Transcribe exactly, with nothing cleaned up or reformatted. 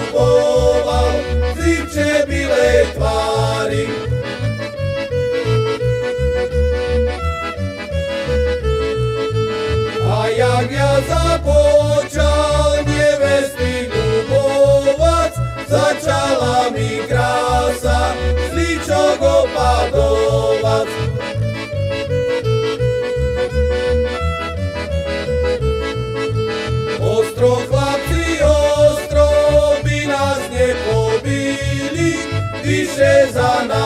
ľuboval v zimče bilej tvári. A jak ja započal nevesty ľubovať, začala mi krása z líčok opadovať. Ostro, chlapci, ostro by nás nepobili, vyše za nás